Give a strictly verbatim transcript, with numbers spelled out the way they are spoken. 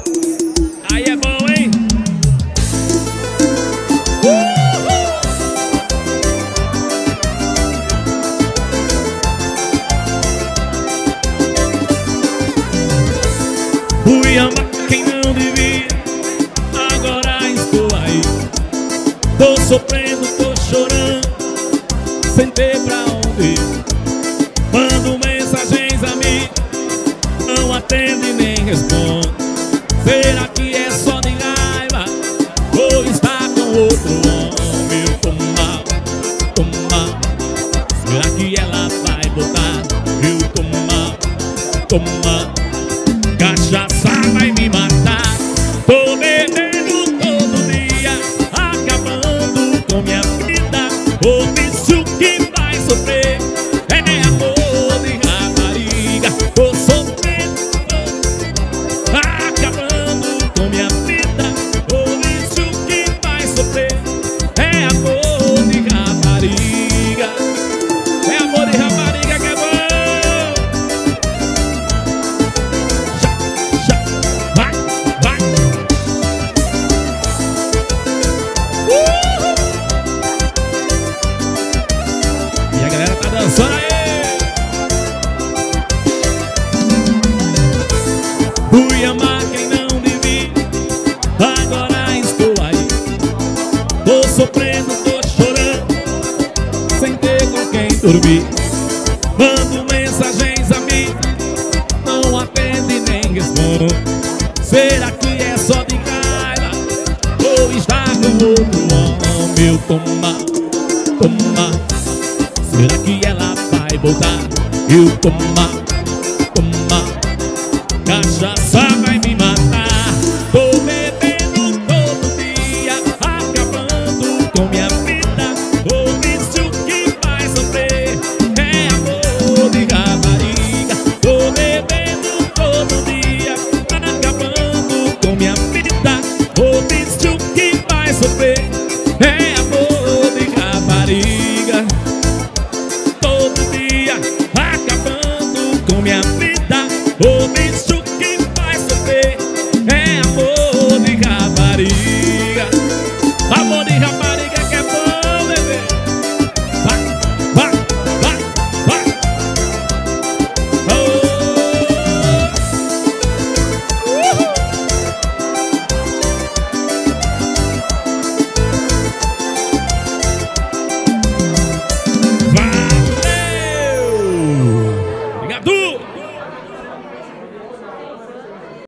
Aí é bom, hein? Fui amar quem não devia, agora estou aí. Tô sofrendo, tô chorando, sem ter pra onde ir. Mando mensagens a mim, não atende nem responde. Será que é só de raiva ou está com outro homem? Eu tô mal, tô mal. Será que ela vai voltar? Eu tô mal, tô mal. Cachaça vai me matar. Tô bebendo todo dia, acabando com minha vida. O bicho que vai sofrer é amor de rapariga. Tô sofrendo, acabando com minha vida. O bicho que vai sofrer é amor de rapariga. É amor de rapariga que é bom. Dançando aí. Fui amar quem não devia, agora estou aí. Tô sofrendo, tô chorando, sem ter com quem dormir. Mando mensagens a mim, não atende nem responde. Será que é só de raiva ou está com outro homem? Eu tô mal, tô mal. Será que ela vai voltar? Eu tô mal.